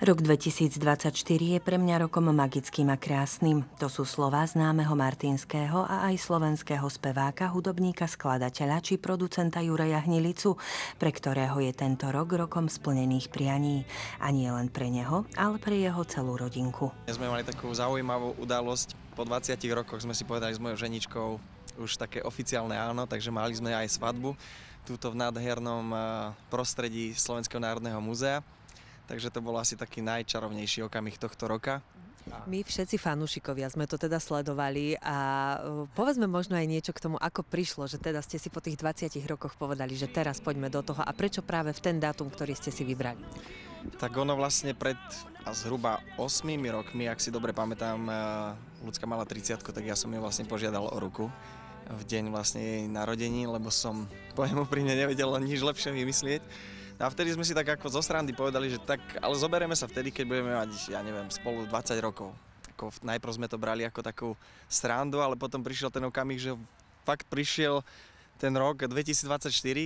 Rok 2024 je pre mňa rokom magickým a krásnym. To sú slová známeho martinského a aj slovenského speváka, hudobníka, skladateľa či producenta Juraja Hnilicu, pre ktorého je tento rok rokom splnených prianí. A nie len pre neho, ale pre jeho celú rodinku. Sme mali takú zaujímavú udalosť. Po 20 rokoch sme si povedali s mojou ženičkou už také oficiálne áno, takže mali sme aj svadbu túto v nádhernom prostredí Slovenského národného múzea. Takže to bol asi taký najčarovnejší okamih tohto roka. My všetci fanúšikovia sme to teda sledovali a povedzme možno aj niečo k tomu, ako prišlo, že teda ste si po tých 20 rokoch povedali, že teraz poďme do toho a prečo práve v ten dátum, ktorý ste si vybrali? Tak ono vlastne pred zhruba 8 rokmi, ak si dobre pamätám, Ľudská mala 30, tak ja som ju vlastne požiadal o ruku v deň vlastne jej narodení, lebo som, poviem úprimne, nevedel nič lepšie vymyslieť. A vtedy sme si tak ako zo srandy povedali, že tak, ale zoberieme sa vtedy, keď budeme mať, ja neviem, spolu 20 rokov. Najprv sme to brali ako takú srandu, ale potom prišiel ten okamih, že fakt prišiel ten rok 2024,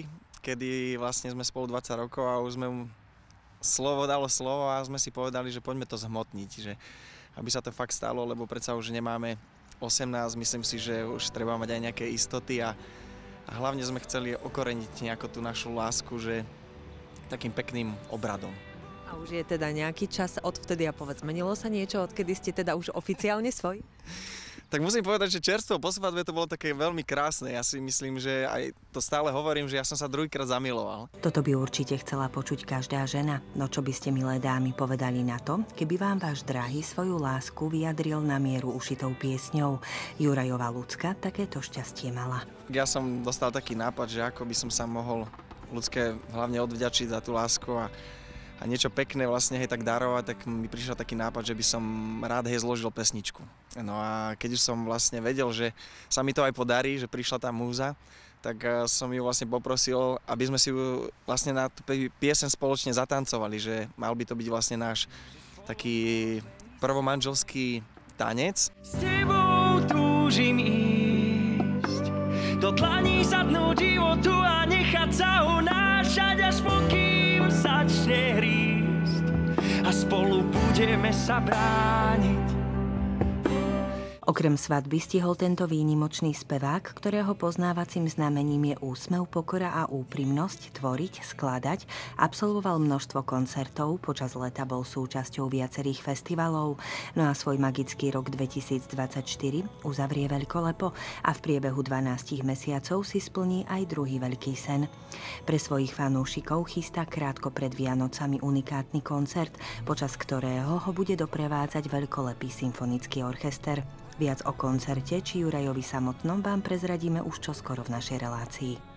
kedy vlastne sme spolu 20 rokov a už sme mu slovo dalo slovo a sme si povedali, že poďme to zhmotniť, že aby sa to fakt stalo, lebo predsa už nemáme 18, myslím si, že už treba mať aj nejaké istoty a hlavne sme chceli okoreniť nejakú tú našu lásku, že takým pekným obradom. A už je teda nejaký čas odvtedy a povedz, zmenilo sa niečo, odkedy ste teda už oficiálne svoj? Tak musím povedať, že čerstvo po svadbe to bolo také veľmi krásne. Ja si myslím, že aj to stále hovorím, že ja som sa druhýkrát zamiloval. Toto by určite chcela počuť každá žena. No čo by ste, milé dámy, povedali na to, keby vám váš drahý svoju lásku vyjadril na mieru ušitou piesňou? Jurajova Ľudská takéto šťastie mala. Ja som dostal taký nápad, že ako by som sa mohol Ľudské hlavne odvďačiť za tú lásku a niečo pekné vlastne tak darovať, tak mi prišiel taký nápad, že by som rád zložil pesničku. No a keď už som vlastne vedel, že sa mi to aj podarí, že prišla tá múza, tak som ju vlastne poprosil, aby sme si ju vlastne na tú pieseň spoločne zatancovali, že mal by to byť vlastne náš taký prvomanželský tanec. S tebou túžim ísť, do dlaní zadnúť životu a nechať sa unášať, až pokým začne hrísť a spolu budeme sa brániť. Okrem svadby stihol tento výnimočný spevák, ktorého poznávacím znamením je úsmev, pokora a úprimnosť, tvoriť, skladať, absolvoval množstvo koncertov, počas leta bol súčasťou viacerých festivalov, no a svoj magický rok 2024 uzavrie veľkolepo a v priebehu 12 mesiacov si splní aj druhý veľký sen. Pre svojich fanúšikov chystá krátko pred Vianocami unikátny koncert, počas ktorého ho bude doprevádzať veľkolepý symfonický orchester. Viac o koncerte či Jurajovi samotnom vám prezradíme už čoskoro v našej relácii.